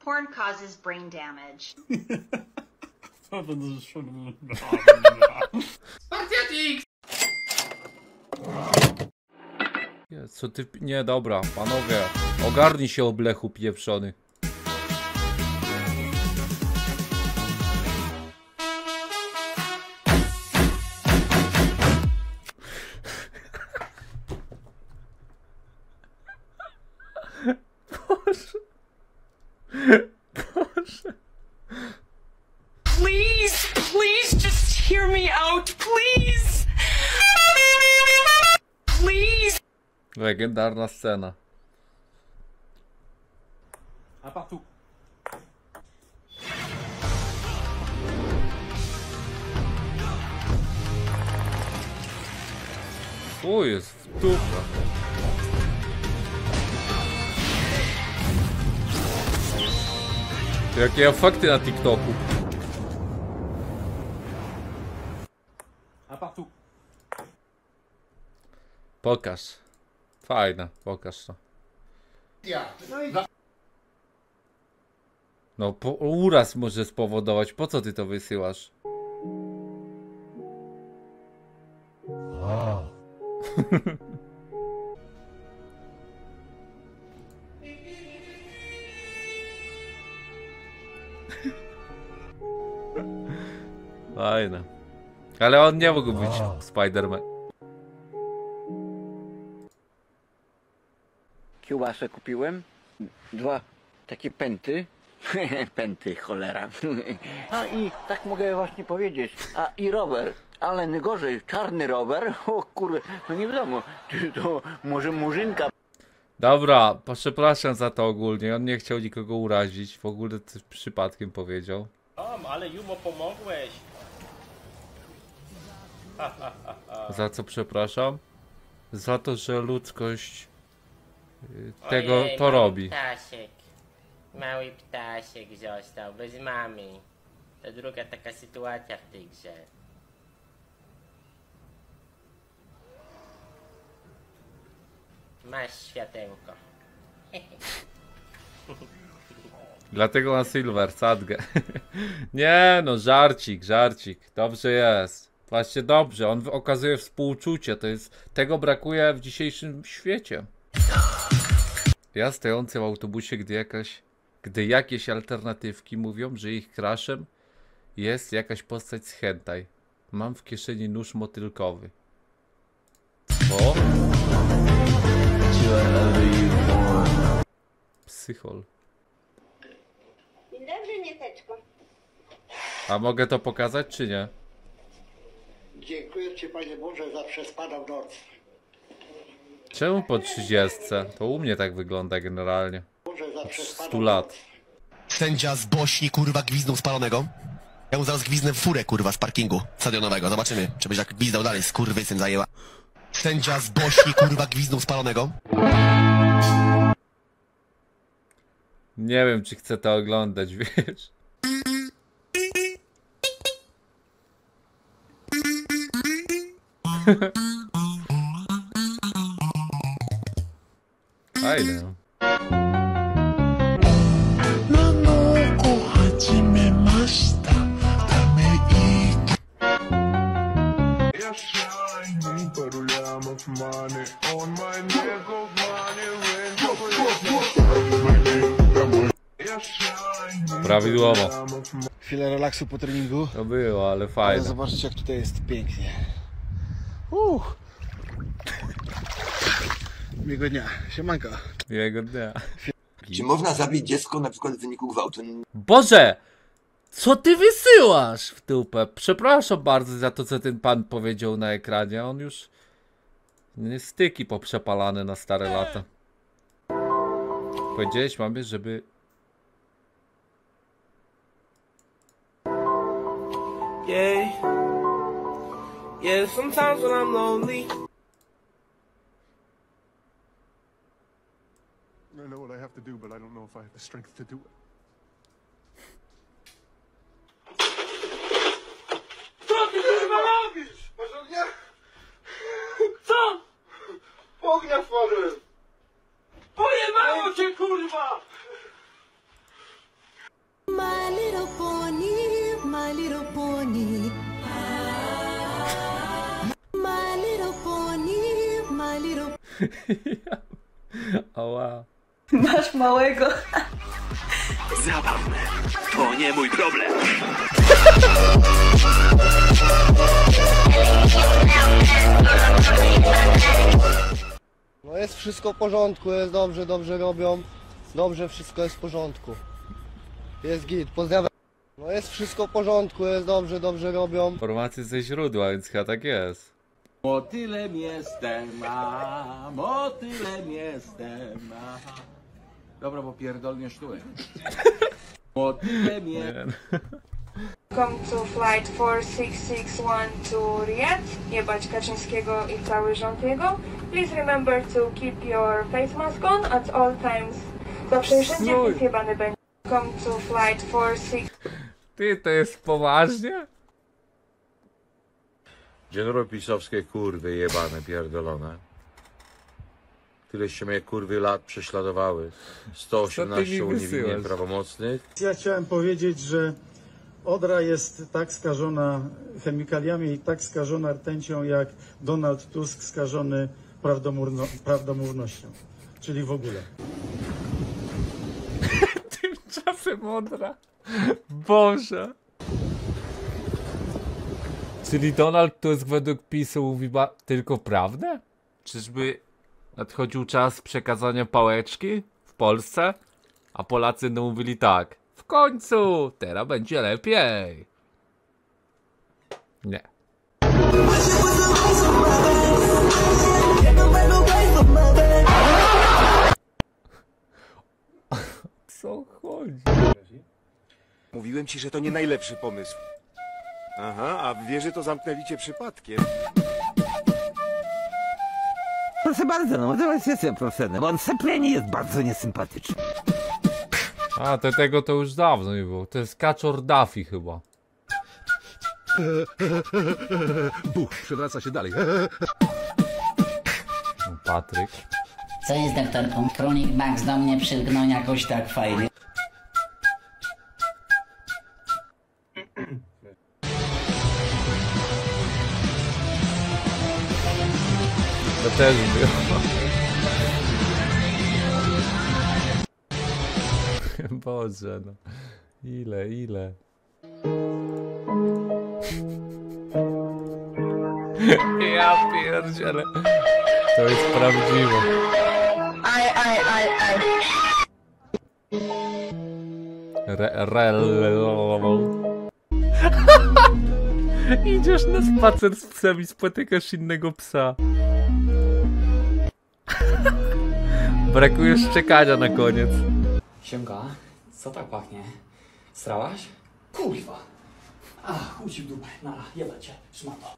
Porn causes brain damage. Co ty... Nie, dobra, panowie. Ogarnij się, oblechu pieprzony. Boże. Boże. Please, please just hear me out, please. Please. Legendarna scena. Un partout. O, jest w dupę. Jakie efekty na TikToku. Un partout. Pokaż. Fajne, pokaż to. No, uraz może spowodować. Po co ty to wysyłasz? Fajne. Ale on nie mógł być Spider-Man. Kiełbasę kupiłem, 2 takie pęty, pęty, cholera. A i tak mogę właśnie powiedzieć, a i rower, ale najgorzej, czarny rower, o kurde, no nie wiadomo, to może murzynka. Dobra, przepraszam za to ogólnie, on nie chciał nikogo urazić, w ogóle to przypadkiem powiedział. Ale Jumo, pomogłeś. Za co przepraszam? Za to, że ludzkość tego Ojej, to mały robi. Ptasiek. Mały ptasiek został bez mamy. To druga taka sytuacja w tej grze. Masz światełko. Dlatego na Silver, sadgę. Nie no, żarcik, żarcik. Dobrze jest. Właśnie dobrze, on okazuje współczucie. To jest, tego brakuje w dzisiejszym świecie. Ja stojący w autobusie, gdy jakieś alternatywki mówią, że ich crashem jest jakaś postać z hentai. Mam w kieszeni nóż motylkowy. Co? Psychol. Dzień dobry, Nieteczko. A mogę to pokazać, czy nie? Dziękuję Ci, Panie Boże, za przespaną noc. Czemu po 30? To u mnie tak wygląda generalnie. Od 100 lat. Sędzia z Bośni, kurwa, gwizdnął spalonego. Ja mu zaraz gwizdnę w furę, kurwa, z parkingu stadionowego. Zobaczymy, czy będzie tak gwizdał dalej, skurwysyn zajęła. Sędzia z Bośni, kurwa, gwizdnął spalonego. Nie wiem, czy chcę to oglądać, wiesz? Fajne. Prawidłowo. Chwilę relaksu po treningu. To było, ale fajne. Ale zobaczcie, jak tutaj jest pięknie. Miłego dnia. Siemanko. Miłego dnia. Czy można zabić dziecko na przykład w wyniku gwałtu? Boże! Co ty wysyłasz w dupę? Przepraszam bardzo za to, co ten pan powiedział na ekranie. On już jest styki poprzepalane na stare lata. Powiedziałeś mamie, żeby... Yeah, sometimes when I'm lonely. I know what I have to do, but I don't know if I have the strength to do it. Co ty kurwa robisz? Porządnie? Co? Ognia stworzył! Pojebało cię kurwa! My little pony. My little pony. My little... Ała. Masz małego. Zabawne. To nie mój problem. No jest wszystko w porządku, jest dobrze, dobrze robią. Dobrze, wszystko jest w porządku. Jest git, pozdrawiam. No jest wszystko w porządku, jest dobrze, dobrze robią. Informacje ze źródła, więc chyba tak jest. Motylem jestem, a motylem jestem, a... Dobra, bo pierdolnie sztułek. Motylem jestem. Welcome to flight 4661 to Riyadh. Jebać Kaczyńskiego i cały rząd jego. Please remember to keep your face mask on at all times. Zawsze wszędzie pis jebany będzie. Welcome to flight 46... Ty, to jest poważnie? Dzień dobry, pisowskie kurwy jebane, pierdolone. Tyleście mnie kurwy lat prześladowały. 118 uniewinnień prawomocnych. Ja chciałem powiedzieć, że Odra jest tak skażona chemikaliami i tak skażona rtęcią, jak Donald Tusk skażony prawdomównością. Czyli w ogóle. Tymczasem Odra. Boże. Czyli Donald Tusk według PiS-u mówi tylko prawdę? Czyżby nadchodził czas przekazania pałeczki w Polsce? A Polacy no mówili tak. W końcu! Teraz będzie lepiej. Nie. Co chodzi? Mówiłem ci, że to nie najlepszy pomysł. Aha, a w wieży to zamknęli cię przypadkiem. Proszę bardzo, no może jest zaproszony, bo on seplenie jest bardzo niesympatyczny. A, tego to już dawno nie było. To jest Kaczor Daffy chyba. Buch, przewraca się dalej. Patryk. Co jest, doktorku? Kronik Max do mnie przylgnął jakoś tak fajnie. To też było. Boże, no. Ile? Ja pierdzielę. To jest prawdziwe. Idziesz na spacer z psem i spotykasz innego psa. Brakuje szczekania na koniec. Siemka, co tak pachnie? Strałaś? Kurwa! A, chuj ci w dupę, nara, jebać cię, szmato.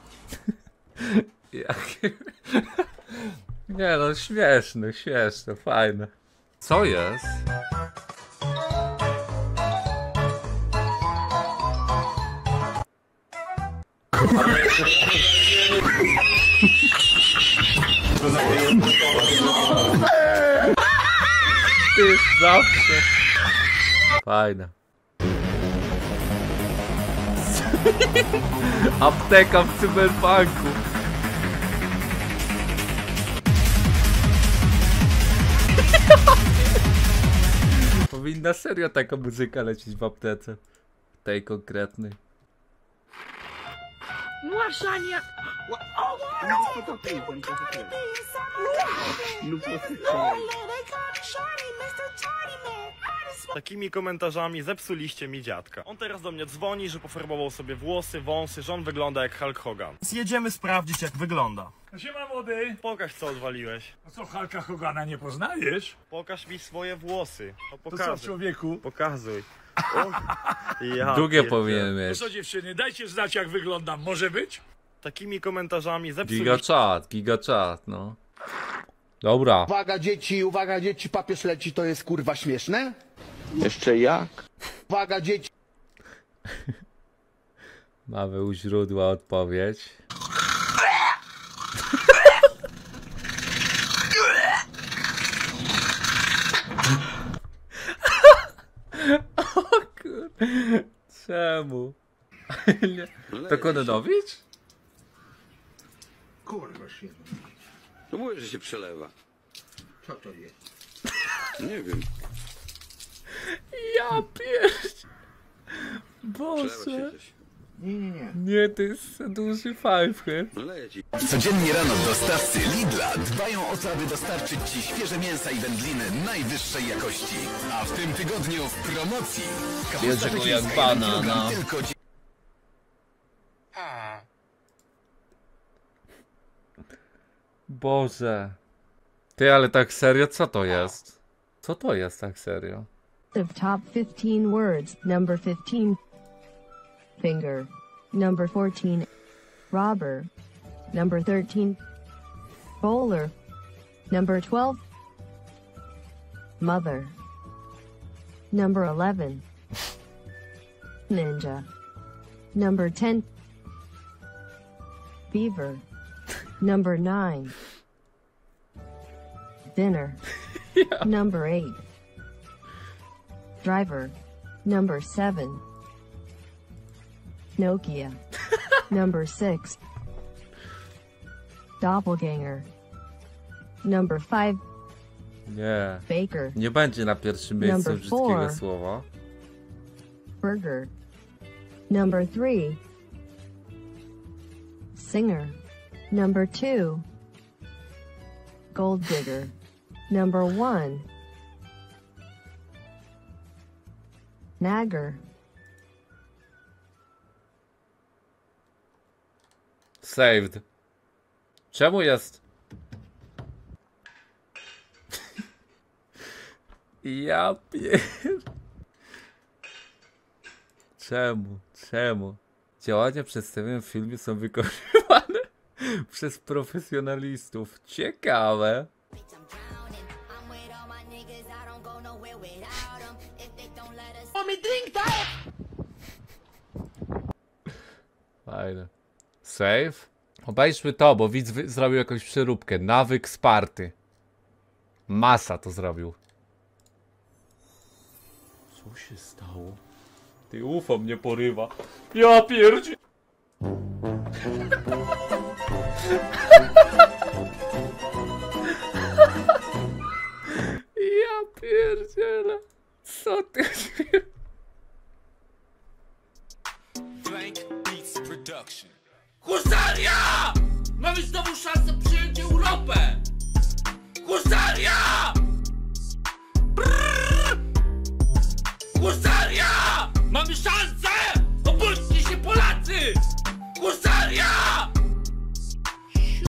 Jakie... Nie no, śmieszne, fajne. Co jest? Ty zawsze. Fajne. Apteka w cyberpunku. Powinna serio taka muzyka lecieć w aptece. Tej konkretnej. Łaszania! Takimi komentarzami zepsuliście mi dziadka. On teraz do mnie dzwoni, że pofarbował sobie włosy, wąsy, że on wygląda jak Hulk Hogan. Jedziemy sprawdzić, jak wygląda. Siema młody! Pokaż, co odwaliłeś. No co, Hulka Hogana nie poznajesz? Pokaż mi swoje włosy. No, To co, człowieku? Pokazuj. Ja Długie powinien mieć. No co, dziewczyny, dajcie znać, jak wyglądam. Może być? Takimi komentarzami zepsuliście... Giga-chat, no. Dobra. Uwaga dzieci, papież leci, to jest kurwa śmieszne? Jeszcze jak? Uwaga dzieci. Mamy u źródła odpowiedź. O kur... Czemu? To Kononowicz? Kurwa się. No mówię, że się przelewa. Co to jest? Nie wiem. Ja pierś. Boże. Nie, to jest duży fivehead. Codziennie rano dostawcy Lidla dbają o to, aby dostarczyć Ci świeże mięsa i wędliny najwyższej jakości. A w tym tygodniu w promocji Bierze go jak banana. Tylko Boże. Ty, ale tak serio, co to jest? Co to jest tak serio? Of top 15 words, number 15. Finger. Number 14. Robber. Number 13. Bowler. Number 12. Mother. Number 11. Ninja. Number 10. Beaver. Number 9. Dinner. Number 8. Driver. Number 7. Nokia. Number 6. Doppelganger. Number 5. Nie. Baker. Nie będzie na pierwszym miejscu Number brzydkiego 4. słowa. Burger. Number 3. Singer. Number 2. Gold digger. Number 1. Nagger. Saved. Czemu jest? Ja pier... Czemu? Działania przedstawione w filmie są wykonywane przez profesjonalistów. Ciekawe. Fajne. Save? Obejrzmy to, bo widz zrobił jakąś przeróbkę. Nawyk Sparty. Masa to zrobił. Co się stało? Ty, UFO mnie porywa. Ja pierdzie... Ja pierdzielę. Co ty... Husaria! Mamy znowu szansę przyjąć Europę! Husaria! Brrr! Husaria! Mamy szansę!